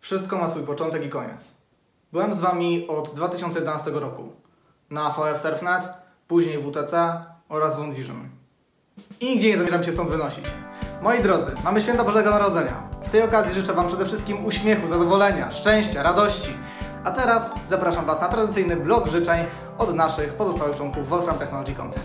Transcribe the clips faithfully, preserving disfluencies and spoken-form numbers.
Wszystko ma swój początek i koniec. Byłem z Wami od dwa tysiące jedenastego roku na V F Surf kropka net, później W T C oraz One Vision. I nigdzie nie zamierzam się stąd wynosić. Moi drodzy, mamy święta Bożego Narodzenia. Z tej okazji życzę Wam przede wszystkim uśmiechu, zadowolenia, szczęścia, radości. A teraz zapraszam Was na tradycyjny blok życzeń od naszych pozostałych członków Wolfram Technology Concern.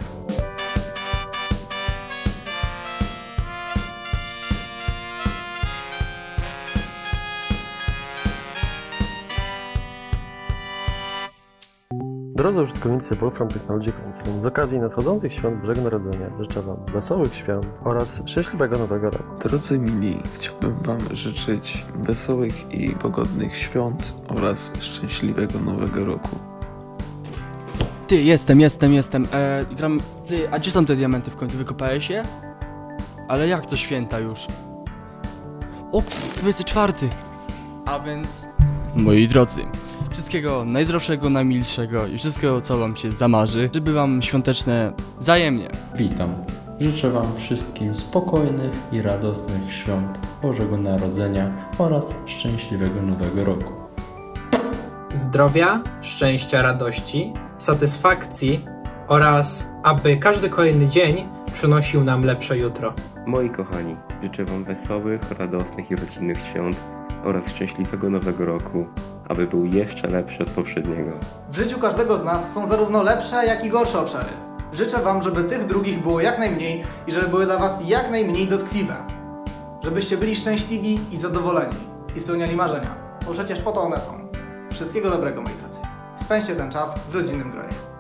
Drodzy użytkownicy Wolfram Technology Concern, z okazji nadchodzących świąt Bożego Narodzenia życzę Wam wesołych świąt oraz szczęśliwego Nowego Roku. Drodzy mili, chciałbym Wam życzyć wesołych i pogodnych świąt oraz szczęśliwego Nowego Roku. Ty, jestem, jestem, jestem. E, gram... Ty, a gdzie są te diamenty w końcu? Wykopałeś je? Ale jak to święta już? O, dwudziesty czwarty. A więc... Moi drodzy, wszystkiego najzdrowszego, najmilszego i wszystkiego, co Wam się zamarzy, żeby Wam świąteczne wzajemnie. Witam. Życzę Wam wszystkim spokojnych i radosnych świąt Bożego Narodzenia oraz szczęśliwego Nowego Roku. Zdrowia, szczęścia, radości, satysfakcji oraz aby każdy kolejny dzień przynosił nam lepsze jutro. Moi kochani, życzę Wam wesołych, radosnych i rodzinnych świąt oraz szczęśliwego Nowego Roku, aby był jeszcze lepszy od poprzedniego. W życiu każdego z nas są zarówno lepsze, jak i gorsze obszary. Życzę Wam, żeby tych drugich było jak najmniej i żeby były dla Was jak najmniej dotkliwe. Żebyście byli szczęśliwi i zadowoleni i spełniali marzenia, bo przecież po to one są. Wszystkiego dobrego, moi drodzy. Spędźcie ten czas w rodzinnym gronie.